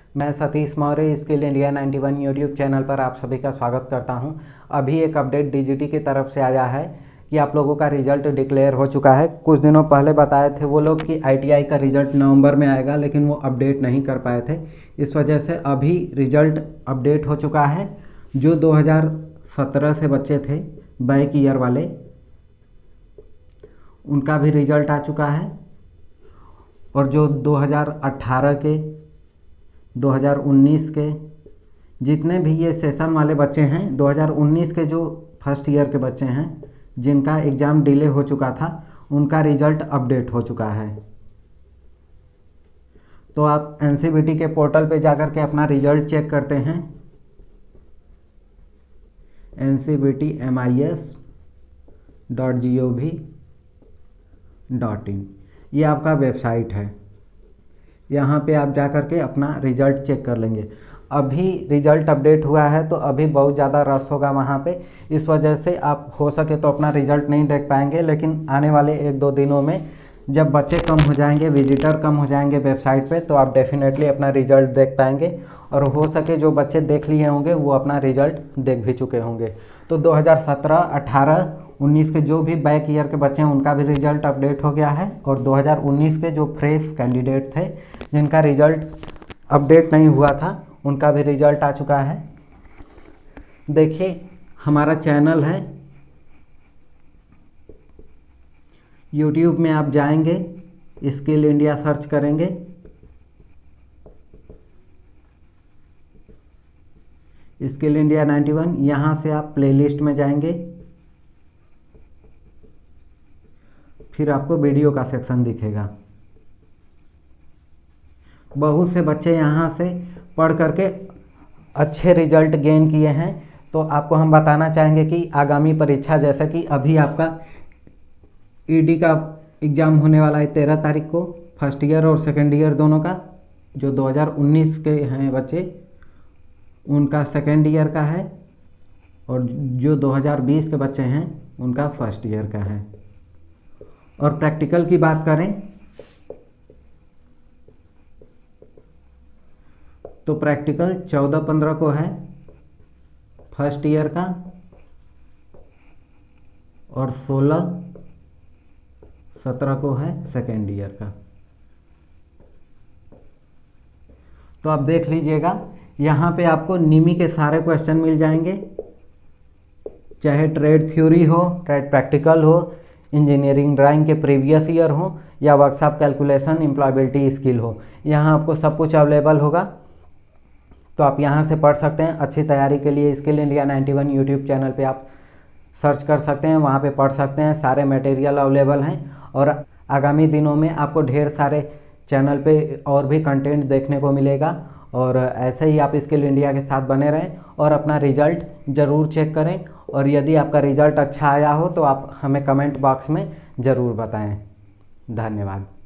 मैं Satish Maurya skill India 91 YouTube channel पर आप सभी का स्वागत करता हूं। अभी एक अपडेट डीजीटी की तरफ से आया है कि आप लोगों का रिजल्ट डिक्लेयर हो चुका है। कुछ दिनों पहले बताए थे वो लोग कि आईटीआई का रिजल्ट नवंबर में आएगा, लेकिन वो अपडेट नहीं कर पाए थे। इस वजह से अभी रिजल्ट अपडेट हो चुका है। जो 2017 से बच्चे थे बैक ईयर वाले, उनका भी रिजल्ट आ चुका है। और जो 2018 के, 2019 के जितने भी ये सेशन वाले बच्चे हैं, 2019 के जो फर्स्ट ईयर के बच्चे हैं जिनका एग्ज़ाम डिले हो चुका था, उनका रिजल्ट अपडेट हो चुका है। तो आप एनसीवीटी के पोर्टल पे जाकर के अपना रिजल्ट चेक करते हैं। ncvtmis.gov.in ये आपका वेबसाइट है। यहाँ पे आप जा कर के अपना रिज़ल्ट चेक कर लेंगे। अभी रिज़ल्ट अपडेट हुआ है तो अभी बहुत ज़्यादा रश होगा वहाँ पे। इस वजह से आप हो सके तो अपना रिज़ल्ट नहीं देख पाएंगे, लेकिन आने वाले 1-2 दिनों में जब बच्चे कम हो जाएंगे, विजिटर कम हो जाएंगे वेबसाइट पे, तो आप डेफिनेटली अपना रिज़ल्ट देख पाएंगे। और हो सके जो बच्चे देख लिए होंगे वो अपना रिज़ल्ट देख भी चुके होंगे। तो 2017, 18, 19 के जो भी बैक ईयर के बच्चे हैं उनका भी रिज़ल्ट अपडेट हो गया है। और 2019 के जो फ्रेश कैंडिडेट थे जिनका रिज़ल्ट अपडेट नहीं हुआ था, उनका भी रिज़ल्ट आ चुका है। देखिए, हमारा चैनल है, यूट्यूब में आप जाएंगे, स्किल इंडिया सर्च करेंगे, स्किल इंडिया 91। यहाँ से आप प्लेलिस्ट में जाएंगे, फिर आपको वीडियो का सेक्शन दिखेगा। बहुत से बच्चे यहाँ से पढ़ करके अच्छे रिजल्ट गेन किए हैं। तो आपको हम बताना चाहेंगे कि आगामी परीक्षा, जैसे कि अभी आपका ईडी का एग्ज़ाम होने वाला है 13 तारीख को, फर्स्ट ईयर और सेकेंड ईयर दोनों का। जो 2019 के हैं बच्चे उनका सेकेंड ईयर का है, और जो 2020 के बच्चे हैं उनका फर्स्ट ईयर का है। और प्रैक्टिकल की बात करें तो प्रैक्टिकल 14-15 को है फर्स्ट ईयर का, और 16-17 को है सेकेंड ईयर का। तो आप देख लीजिएगा, यहाँ पे आपको निमी के सारे क्वेश्चन मिल जाएंगे, चाहे ट्रेड थ्योरी हो, ट्रेड प्रैक्टिकल हो, इंजीनियरिंग ड्राइंग के प्रीवियस ईयर हो, या वर्कशॉप कैलकुलेशन, एम्प्लॉयबिलिटी स्किल हो। यहाँ आपको सब कुछ अवेलेबल होगा। तो आप यहाँ से पढ़ सकते हैं। अच्छी तैयारी के लिए स्किल इंडिया 91 यूट्यूब चैनल पे आप सर्च कर सकते हैं, वहाँ पे पढ़ सकते हैं। सारे मटेरियल अवेलेबल हैं, और आगामी दिनों में आपको ढेर सारे चैनल पे और भी कंटेंट देखने को मिलेगा। और ऐसे ही आप स्किल इंडिया के साथ बने रहें और अपना रिज़ल्ट ज़रूर चेक करें। और यदि आपका रिज़ल्ट अच्छा आया हो तो आप हमें कमेंट बॉक्स में ज़रूर बताएं। धन्यवाद।